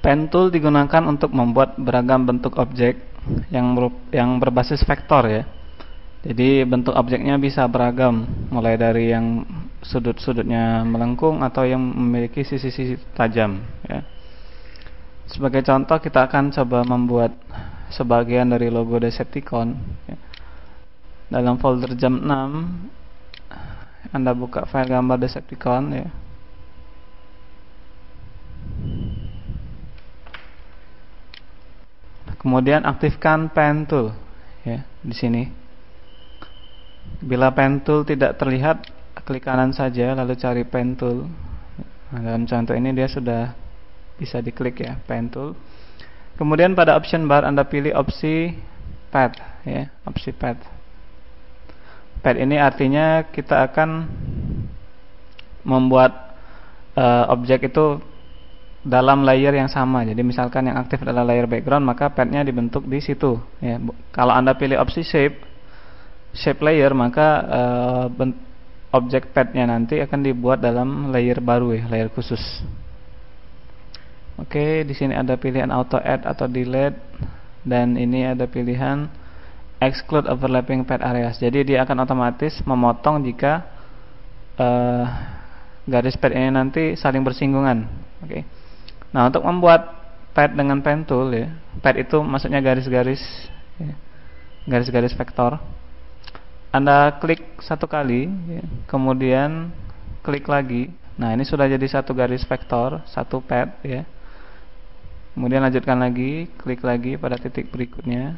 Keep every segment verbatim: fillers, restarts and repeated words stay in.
Pen tool digunakan untuk membuat beragam bentuk objek yang yang berbasis vektor ya. Jadi bentuk objeknya bisa beragam, mulai dari yang sudut-sudutnya melengkung atau yang memiliki sisi-sisi tajam ya. Sebagai contoh, kita akan coba membuat sebagian dari logo Decepticon ya. Dalam folder jam enam Anda buka file gambar Decepticon ya. Kemudian aktifkan pen tool ya di sini. Bila pen tool tidak terlihat, klik kanan saja lalu cari pen tool. Nah, dalam contoh ini dia sudah bisa diklik ya, pen tool. Kemudian pada option bar Anda pilih opsi pad ya, opsi pad. Pad ini artinya kita akan membuat uh, objek itu dalam layer yang sama. Jadi misalkan yang aktif adalah layer background, maka padnya dibentuk di situ ya. Kalau Anda pilih opsi shape shape layer, maka uh, objek padnya nanti akan dibuat dalam layer baru ya, layer khusus. Oke, di sini ada pilihan auto add atau delete, dan ini ada pilihan exclude overlapping pad areas. Jadi dia akan otomatis memotong jika uh, garis pad ini nanti saling bersinggungan. Oke. Nah, untuk membuat pad dengan pen tool ya, pad itu maksudnya garis-garis ya, garis-garis vektor. Anda klik satu kali ya, kemudian klik lagi. Nah, ini sudah jadi satu garis vektor, satu pad ya. Kemudian lanjutkan lagi, klik lagi pada titik berikutnya.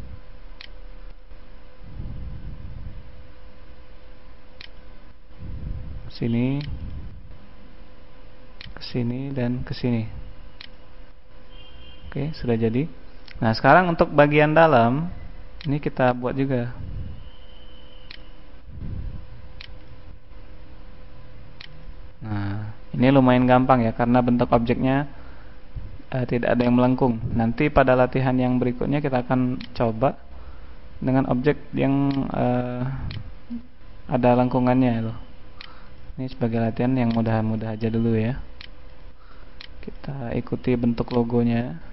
Sini, ke sini, dan ke sini. Oke, sudah jadi. Nah, sekarang untuk bagian dalam ini kita buat juga. Nah, ini lumayan gampang ya, karena bentuk objeknya eh, tidak ada yang melengkung. Nanti pada latihan yang berikutnya kita akan coba dengan objek yang eh, ada lengkungannya loh. Ini sebagai latihan yang mudah-mudah aja dulu ya. Kita ikuti bentuk logonya.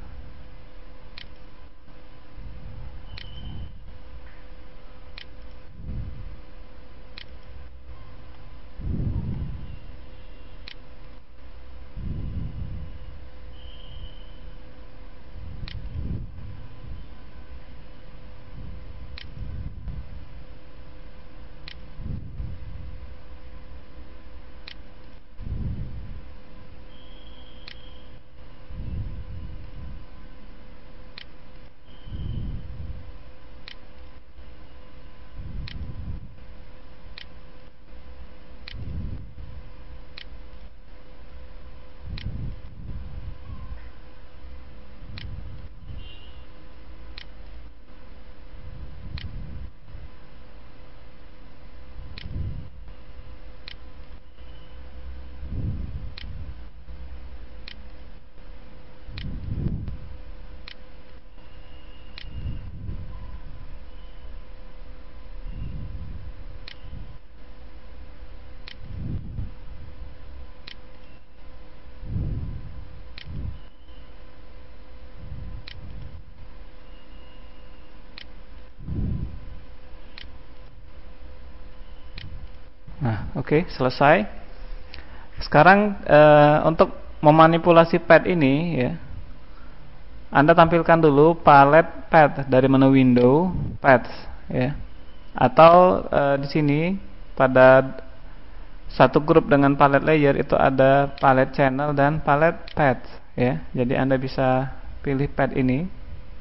Nah, oke, okay, selesai. Sekarang uh, untuk memanipulasi pad ini ya, Anda tampilkan dulu palet pad dari menu window pads ya. Atau uh, di sini pada satu grup dengan palet layer itu ada palet channel dan palet pads ya. Jadi Anda bisa pilih pad ini.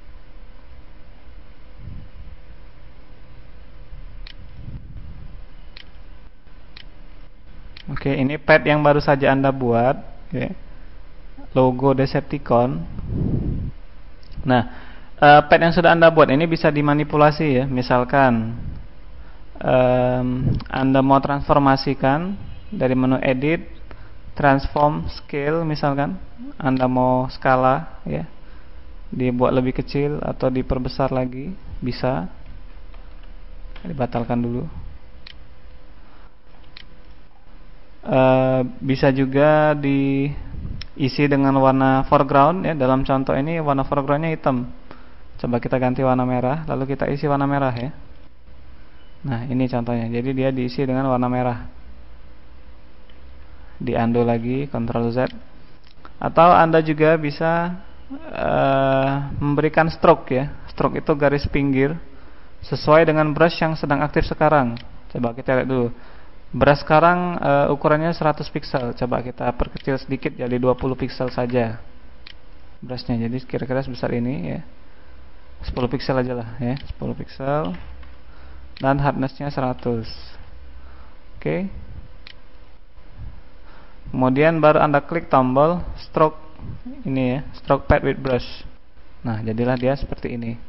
Oke, ini pad yang baru saja Anda buat ya. Logo Decepticon. Nah, uh, pad yang sudah Anda buat ini bisa dimanipulasi ya. Misalkan um, Anda mau transformasikan dari menu edit, transform scale misalkan, Anda mau skala ya, dibuat lebih kecil atau diperbesar lagi, bisa. Dibatalkan dulu. Uh, bisa juga di isi dengan warna foreground ya. Dalam contoh ini warna foregroundnya hitam. Coba kita ganti warna merah, lalu kita isi warna merah ya. Nah, ini contohnya. Jadi dia diisi dengan warna merah. Di undo lagi, Ctrl Z. Atau Anda juga bisa uh, memberikan stroke ya. Stroke itu garis pinggir sesuai dengan brush yang sedang aktif sekarang. Coba kita lihat dulu. Brush sekarang uh, ukurannya seratus pixel. Coba kita perkecil sedikit jadi dua puluh pixel saja brushnya. Jadi kira-kira sebesar ini ya. sepuluh pixel aja lah ya. sepuluh pixel. Dan hardness-nya seratus. Oke. Okay. Kemudian baru Anda klik tombol stroke ini ya, stroke pad with brush. Nah, jadilah dia seperti ini.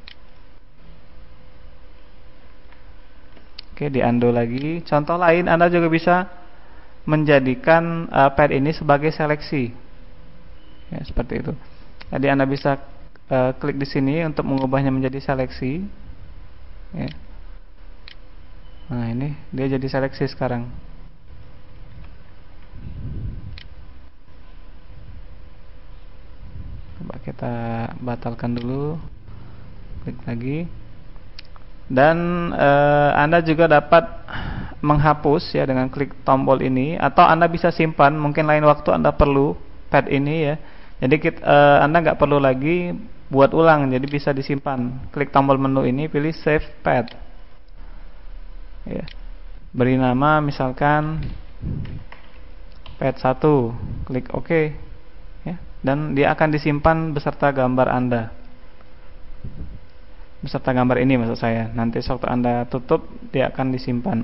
Oke, di undo lagi. Contoh lain, Anda juga bisa menjadikan uh, pad ini sebagai seleksi. Ya, seperti itu. Jadi Anda bisa uh, klik di sini untuk mengubahnya menjadi seleksi. Ya. Nah, ini dia jadi seleksi sekarang. Coba kita batalkan dulu. Klik lagi. Dan uh, Anda juga dapat menghapus ya dengan klik tombol ini, atau Anda bisa simpan, mungkin lain waktu Anda perlu pad ini ya. Jadi kita, uh, Anda nggak perlu lagi buat ulang, jadi bisa disimpan. Klik tombol menu ini, pilih save pad ya. Beri nama misalkan pad satu, klik OK ya. Dan dia akan disimpan beserta gambar Anda, beserta gambar ini maksud saya. Nanti waktu Anda tutup, dia akan disimpan.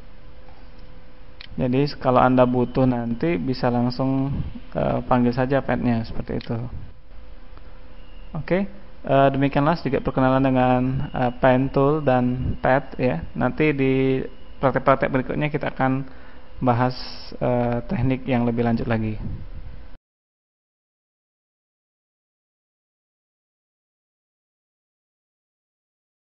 Jadi kalau Anda butuh nanti bisa langsung uh, panggil saja padnya seperti itu. Oke, uh, demikianlah sedikit perkenalan dengan uh, pen tool dan pad ya. Nanti di praktek-praktek berikutnya kita akan bahas uh, teknik yang lebih lanjut lagi.